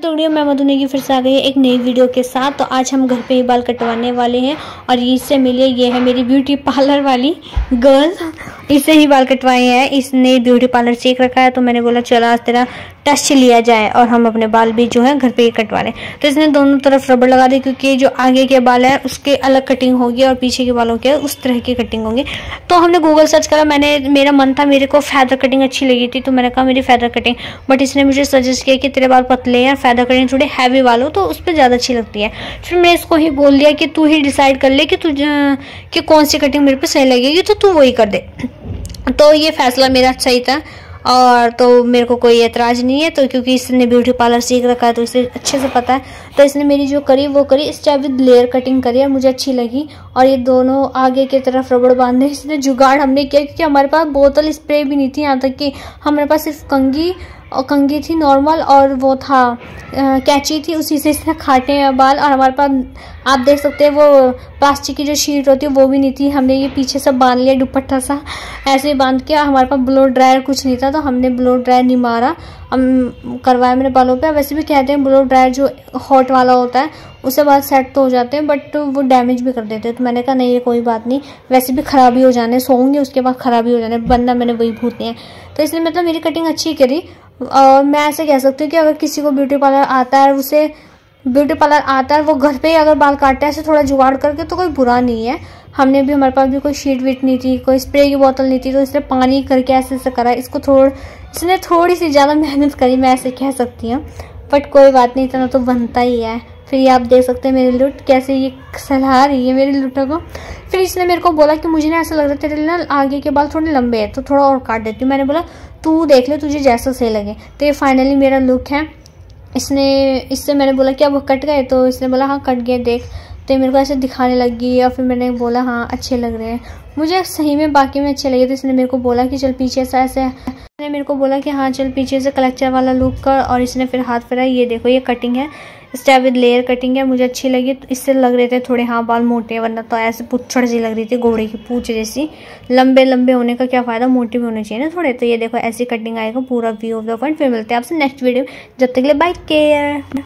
Studio में मधु नेगी फिर से आ गई है एक नई वीडियो के साथ। तो आज हम घर पे ही बाल कटवाने वाले हैं और इससे मिलिए ये है मेरी ब्यूटी पार्लर वाली गर्ल, इससे ही बाल कटवाए हैं। इसने ब्यूटी पार्लर सीख रखा है तो मैंने बोला चलो आज तेरा टेस्ट लिया जाए और हम अपने बाल भी जो है घर पे ही कटवा लें। तो इसने दोनों तरफ रबड़ लगा दी क्योंकि जो आगे के बाल है उसके अलग कटिंग होगी और पीछे के बालों के उस तरह की कटिंग होगी। तो हमने गूगल सर्च करा, मेरा मन था, मेरे को फैदर कटिंग अच्छी लगी थी तो मैंने कहा मेरी फैदर कटिंग, बट इसने मुझे सजेस्ट किया कि तेरे बाल पतले हैं, फैदर कटिंग थोड़े हैवी बाल हो तो उस पर ज़्यादा अच्छी लगती है। फिर मैं इसको ही बोल दिया कि तू ही डिसाइड कर ले कि कौन सी कटिंग मेरे पे सही लगेगी तो तू वही कर दे। तो ये फैसला मेरा अच्छा ही था और तो मेरे को कोई एतराज़ नहीं है। तो क्योंकि इसने ब्यूटी पार्लर सीख रखा है तो इसे अच्छे से पता है। तो इसने मेरी जो करी वो करी, स्टेप विद लेयर कटिंग करी और मुझे अच्छी लगी। और ये दोनों आगे की तरफ रबड़ बांधे, इसने जुगाड़ हमने किया क्योंकि हमारे पास बोतल स्प्रे भी नहीं थी, यहाँ तक कि हमारे पास सिर्फ कंघी थी नॉर्मल और वो था कैंची थी, उसी से इसने काटे हैं बाल। और हमारे पास आप देख सकते हैं वो प्लास्टिक की जो शीट होती है वो भी नहीं थी, हमने ये पीछे से बांध लिया दुपट्टा सा ऐसे ही बांध के। हमारे पास ब्लो ड्रायर कुछ नहीं था तो हमने ब्लो ड्रायर नहीं मारा, हम करवाया मेरे बालों पे। वैसे भी कहते हैं ब्लो ड्रायर जो हॉट वाला होता है उससे बाल सेट तो हो जाते हैं बट वो डैमेज भी कर देते हैं। तो मैंने कहा नहीं ये कोई बात नहीं, वैसे भी खराबी हो जाने, सोऊंगी उसके बाद खराबी हो जाने, बंदा मैंने वही भूतने हैं। तो इसलिए मतलब मेरी कटिंग अच्छी करी। और मैं ऐसे कह सकती हूँ कि अगर किसी को ब्यूटी पार्लर आता है, उसे ब्यूटी पार्लर आता है, वो घर पे ही अगर बाल काटता है ऐसे थोड़ा जुगाड़ करके तो कोई बुरा नहीं है। हमने भी, हमारे पास भी कोई शीट वीट नहीं थी, कोई स्प्रे की बोतल नहीं थी, तो इसने पानी करके ऐसे ऐसे करा। इसने थोड़ी सी ज़्यादा मेहनत करी, मैं ऐसे कह सकती हूँ, बट कोई बात नहीं, इतना तो बनता ही है। फिर ये आप देख सकते हैं मेरी लुट कैसे ये सलाह रही है मेरी लुटों को। फिर इसने मेरे को बोला कि मुझे ना ऐसा लग रहा है तेरे ना आगे के बाल थोड़े लंबे हैं तो थोड़ा और काट देती हूँ। मैंने बोला तू देख ले तुझे जैसा सही लगे। तो ये फाइनली मेरा लुक है। इससे मैंने बोला कि अब वो कट गए, तो इसने बोला हाँ कट गए देख। तो मेरे को ऐसे दिखाने लगी और फिर मैंने बोला हाँ अच्छे लग रहे हैं, मुझे सही में बाकी में अच्छे लगे। तो इसने मेरे को बोला कि चल पीछे से ऐसे, इसने मेरे को बोला कि हाँ चल पीछे से कलेक्टर वाला लुक कर। और इसने फिर हाथ फेरा, ये देखो ये कटिंग है, स्टेप विद लेयर कटिंग है, मुझे अच्छी लगी। तो इससे लग रहे थे थोड़े हाँ बाल मोटे, वरना तो ऐसे पुच्छड़ सी लग रही थी, घोड़े की पूंछ जैसी। लंबे लंबे होने का क्या फ़ायदा, मोटे भी होने चाहिए ना थोड़े। तो ये देखो ऐसी कटिंग आएगा, पूरा व्यू ऑफ द पॉइंट। फिर मिलते हैं आपसे नेक्स्ट वीडियो, जब तक के लिए बाय केयर।